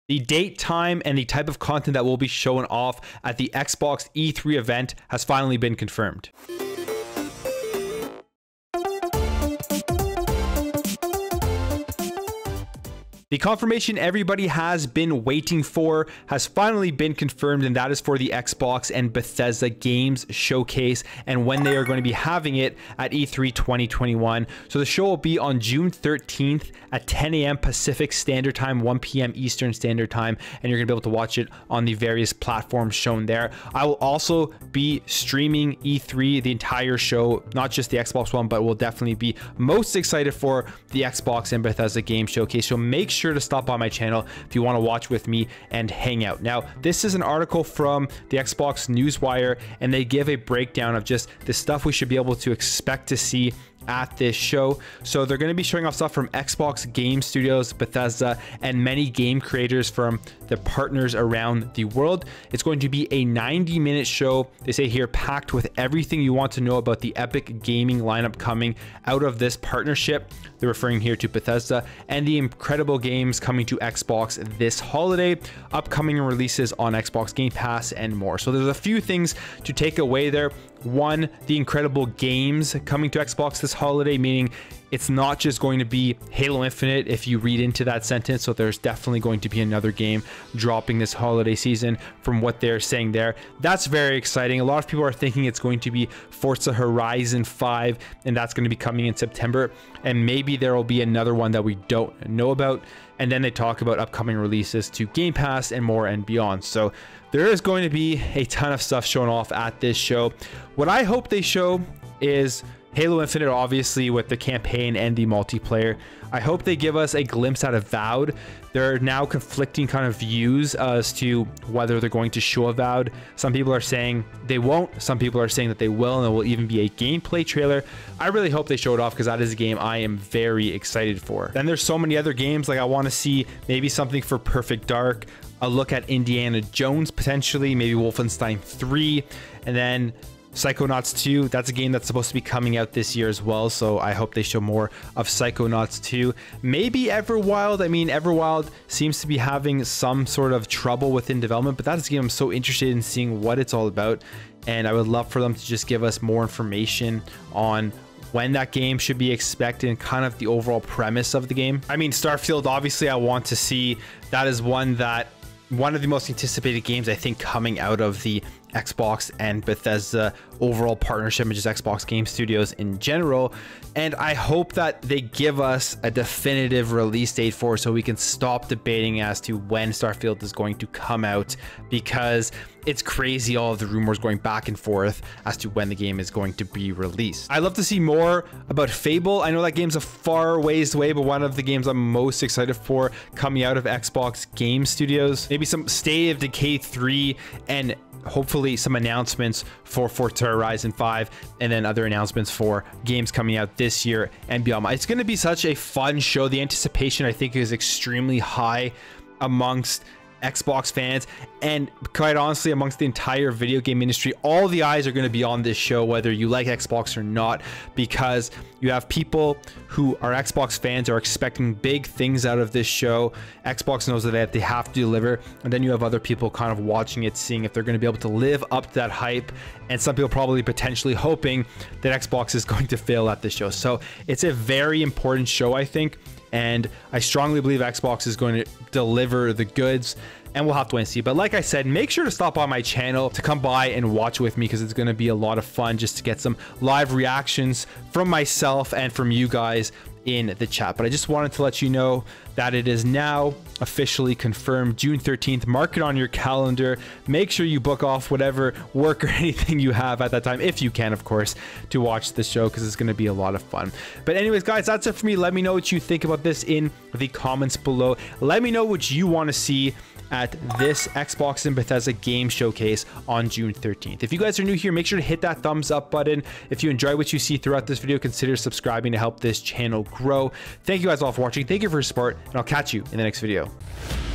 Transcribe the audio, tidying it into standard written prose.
The date, time, and the type of content that will be shown off at the Xbox E3 event has finally been confirmed. The confirmation everybody has been waiting for has finally been confirmed, and that is for the Xbox and Bethesda Games Showcase and when they are going to be having it at E3 2021. So the show will be on June 13th at 10 a.m. Pacific Standard Time, 1 p.m. Eastern Standard Time, and you're going to be able to watch it on the various platforms shown there. I will also be streaming E3, the entire show, not just the Xbox One, but will definitely be most excited for the Xbox and Bethesda Games Showcase. So make sure to stop by my channel if you want to watch with me and hang out. Now, this is an article from the Xbox Newswire, and they give a breakdown of just the stuff we should be able to expect to see at this show. So they're going to be showing off stuff from Xbox Game Studios, Bethesda, and many game creators from the partners around the world. It's going to be a 90-minute show, they say here, packed with everything you want to know about the epic gaming lineup coming out of this partnership. They're referring here to Bethesda, and the incredible games coming to Xbox this holiday, upcoming releases on Xbox Game Pass, and more. So there's a few things to take away there. One, the incredible games coming to Xbox this holiday, meaning it's not just going to be Halo Infinite if you read into that sentence. So there's definitely going to be another game dropping this holiday season from what they're saying there. That's very exciting. A lot of people are thinking it's going to be Forza Horizon 5, and that's going to be coming in September. And maybe there will be another one that we don't know about. And then they talk about upcoming releases to Game Pass and more and beyond. So there is going to be a ton of stuff shown off at this show. What I hope they show is Halo Infinite, obviously, with the campaign and the multiplayer. I hope they give us a glimpse out of Avowed. There are now conflicting kind of views as to whether they're going to show Avowed. Some people are saying they won't. Some people are saying that they will, and it will even be a gameplay trailer. I really hope they show it off because that is a game I am very excited for. Then there's so many other games. Like, I want to see maybe something for Perfect Dark, a look at Indiana Jones potentially, maybe Wolfenstein 3, and then Psychonauts 2. That's a game that's supposed to be coming out this year as well, so I hope they show more of Psychonauts 2. Maybe Everwild. I mean, Everwild seems to be having some sort of trouble within development, but that's a game I'm so interested in seeing what it's all about, and I would love for them to just give us more information on when that game should be expected and kind of the overall premise of the game. I mean, Starfield, obviously I want to see. That is one of the most anticipated games, I think, coming out of the Xbox and Bethesda overall partnership, and just Xbox Game Studios in general. And I hope that they give us a definitive release date for it so we can stop debating as to when Starfield is going to come out, because it's crazy, all of the rumors going back and forth as to when the game is going to be released. I'd love to see more about Fable. I know that game's a far ways away, but one of the games I'm most excited for coming out of Xbox Game Studios. Maybe some State of Decay 3, and hopefully some announcements for Forza Horizon 5, and then other announcements for games coming out this year and beyond. It's going to be such a fun show. The anticipation, I think, is extremely high amongst Xbox fans, and quite honestly amongst the entire video game industry. All the eyes are going to be on this show, whether you like Xbox or not, because you have people who are Xbox fans are expecting big things out of this show. Xbox knows that they have to deliver, and then you have other people kind of watching it, seeing if they're going to be able to live up to that hype, and some people probably potentially hoping that Xbox is going to fail at this show. So it's a very important show, I think, and I strongly believe Xbox is going to deliver the goods, and we'll have to wait and see. But like I said, make sure to stop by my channel to come by and watch with me, because it's going to be a lot of fun just to get some live reactions from myself and from you guys in the chat. But I just wanted to let you know that it is now officially confirmed, June 13th. Mark it on your calendar. Make sure you book off whatever work or anything you have at that time, if you can, of course, to watch the show, because it's going to be a lot of fun. But anyways, guys, that's it for me. Let me know what you think about this in the comments below. Let me know what you want to see at this Xbox and Bethesda game showcase on June 13th. If you guys are new here, make sure to hit that thumbs up button. If you enjoy what you see throughout this video, consider subscribing to help this channel grow. Thank you guys all for watching. Thank you for your support, and I'll catch you in the next video.